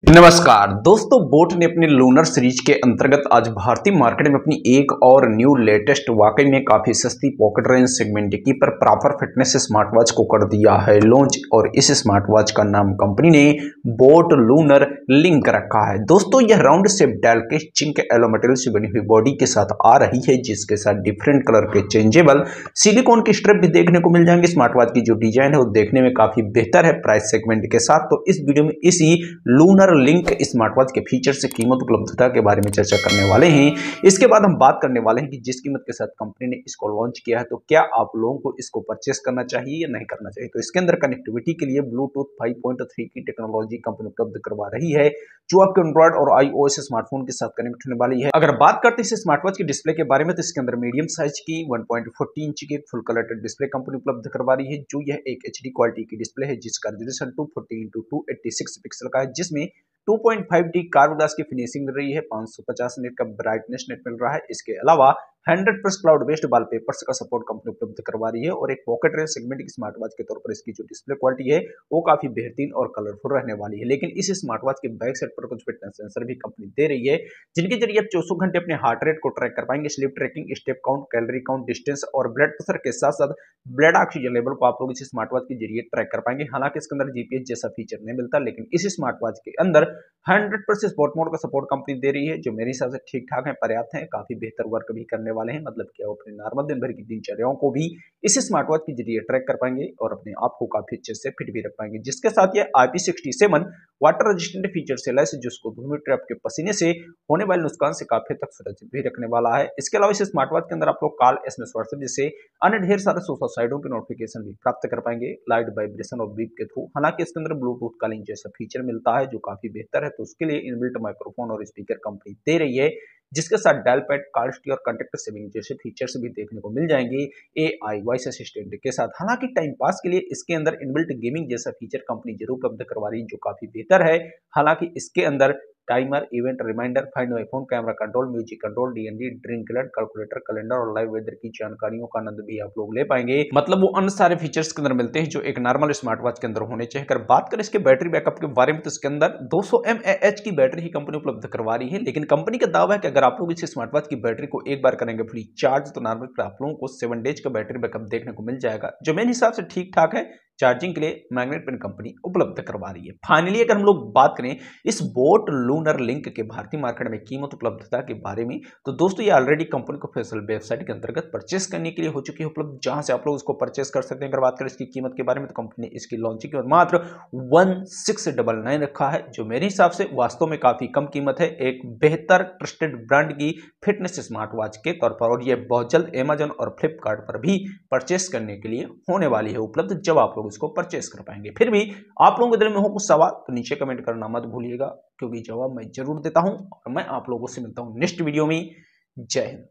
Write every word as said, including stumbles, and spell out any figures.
नमस्कार दोस्तों, बोट ने अपनी लूनर सीरीज के अंतर्गत आज भारतीय मार्केट में अपनी एक और न्यू लेटेस्ट वाकई में काफी सस्ती पॉकेट रेंज सेगमेंट की पर प्रॉपर फिटनेस स्मार्ट वॉच को कर दिया है लॉन्च। और इस स्मार्ट वॉच का नाम कंपनी ने बोट लूनर लिंक रखा है। दोस्तों यह राउंड शेप डायल के चिंक एलो मटेरियल से बनी हुई बॉडी के साथ आ रही है, जिसके साथ डिफरेंट कलर के चेंजेबल सिलिकॉन की स्ट्रिप भी देखने को मिल जाएंगे। स्मार्ट वॉच की जो डिजाइन है वो देखने में काफी बेहतर है प्राइस सेगमेंट के साथ। तो इस वीडियो में इसी लूनर लिंक स्मार्ट वॉच के फीचर से कीमत उपलब्धता के बारे में चर्चा करने वाले हैं। इसके बाद हम बात करने वाले हैं कि जिस कीमत के साथ कंपनी ने इसको लॉन्च किया है तो क्या आप लोगों को इसको परचेस करना चाहिए या नहीं करना चाहिए। तो इसके अंदर कनेक्टिविटी के लिए ब्लूटूथ फाइव पॉइंट थ्री की टेक्नोलॉजी कंपनी उपलब्ध करवा रही है, जो आपके एंड्रॉइड और आईओएस स्मार्टफोन के साथ कनेक्ट होने वाली है। अगर बात करते हैं इस स्मार्ट वॉच की डिस्प्ले के बारे में, तो इसके अंदर मीडियम साइज की one point four zero inch की फुल कलर डिस्प्ले कंपनी उपलब्ध करवा रही है, जो यह एक एचडी क्वालिटी की डिस्प्ले है जिसका resolution two forty into two eighty six pixel का है, जिसमें two point five D curve glass की फिनिशिंग मिल रही है, पाँच सौ पचास निट का ब्राइटनेस नेट मिल रहा है। इसके अलावा hundred plus cloud based wallpapers का सपोर्ट कंपनी उपलब्ध करवा रही है और एक पॉकेट रेंज सेगमेंट की स्मार्ट वॉच के तौर पर इसकी जो डिस्प्ले क्वालिटी है वो काफी बेहतरीन और कलरफुल रहने वाली है। लेकिन इस स्मार्ट वॉच के बैक साइड पर कुछ फिटनेस सेंसर भी कंपनी दे रही है, जिनके जरिए आप चौबीस घंटे अपने हार्ट रेट को ट्रैक कर पाएंगे। Sleep tracking, step count, calorie count, distance और ब्लड प्रेशर के साथ साथ ब्लड ऑक्सीजन लेवल को आप लोग इस स्मार्ट वॉच के जरिए ट्रैक कर पाएंगे। हालांकि इसके अंदर जीपीएस जैसा फीचर नहीं मिलता, लेकिन इस स्मार्ट वॉच के अंदर हंड्रेड परसेंट स्पोर्ट मोड का सपोर्ट कंपनी दे रही है, जो मेरे हिसाब से ठीक ठाक है, पर्याप्त है, काफी बेहतर वर्क भी करने वाले हैं। मतलब कि अपने नॉर्मल दिन भर की दिनचर्याओं को भी इस स्मार्ट वॉच के जरिए ट्रैक कर पाएंगे और अपने आप को काफी अच्छे से फिट भी रख पाएंगे। जिसके साथ ये I P sixty seven water resistant feature से लैस, जिसको धूल मिट्टी आपके पसीने से होने वाले नुकसान से काफी तक सुरक्षित भी रखने वाला है। इसके अलावा इस स्मार्ट वॉच के अंदर आप लोग कॉल, एसएमएस, व्हाट्सएप जैसे अन्य ढेर सारे सोशल साइटों के नोटिफिकेशन भी प्राप्त कर पाएंगे लाइट वाइब्रेशन और बीप के थ्रू। हालांकि इसके अंदर ब्लूटूथ कॉलिंग जैसा फीचर मिलता है जो काफी बेहतर है, तो उसके लिए इनबिल्ट माइक्रोफोन और स्पीकर कंपनी दे रही है, जिसके साथ डायल पैड, कॉल हिस्ट्री और कॉन्टैक्ट सेविंग जैसे फीचर्स भी देखने को मिल जाएंगे एआई वॉइस असिस्टेंट के साथ। हालांकि टाइम पास के लिए इसके अंदर इनबिल्ट गेमिंग जैसा फीचर कंपनी जरूर उपलब्ध करवा रही है, जो काफी बेहतर है। हालांकि इसके अंदर timer, event reminder, find my phone, camera control, music control, DND, drink alert, calculator, calendar और लाइव वेदर की जानकारियों का आनंद भी आप लोग ले पाएंगे। मतलब वो अन्य सारे फीचर्स के अंदर मिलते हैं जो एक नॉर्मल स्मार्ट वॉच के अंदर होने चाहिए। अगर बात करें इसके बैटरी बैकअप के बारे में, तो इसके अंदर दो सौ एम ए एच की बैटरी ही कंपनी उपलब्ध करवा रही है, लेकिन कंपनी का दावा है कि अगर आप लोग इस स्मार्ट वॉच की बैटरी को एक बार करेंगे फुली चार्ज, तो नॉर्मल आप लोगों को सेवन डेज का बैटरी बैकअप देखने को मिल जाएगा, जो मेरे हिसाब से ठीक ठाक है। चार्जिंग के लिए मैग्नेट पेन कंपनी उपलब्ध करवा रही है। फाइनली अगर हम लोग बात करें इस बोट लूनर लिंक के भारतीय मार्केट में कीमत उपलब्धता के बारे में, तो दोस्तों ये ऑलरेडी कंपनी को ऑफिशियल वेबसाइट के अंतर्गत परचेस करने के लिए हो चुकी है उपलब्ध, जहां से आप लोग इसको परचेस कर सकते हैं। अगर बात करें इसकी कीमत के बारे में, तो कंपनी ने इसकी लॉन्चिंग कीमत मात्र वन सिक्स डबल नाइन रखा है, जो मेरे हिसाब से वास्तव में काफी कम कीमत है एक बेहतर ट्रस्टेड ब्रांड की फिटनेस स्मार्ट वॉच के तौर पर। और यह बहुत जल्द अमेजन और फ्लिपकार्ट पर भी परचेस करने के लिए होने वाली है उपलब्ध, जब आप लोग इसको परचेस कर पाएंगे। फिर भी आप लोगों के दिल में हो कुछ सवाल तो नीचे कमेंट करना मत भूलिएगा, क्योंकि जवाब मैं जरूर देता हूं। और मैं आप लोगों से मिलता हूं नेक्स्ट वीडियो में। जय हिंद।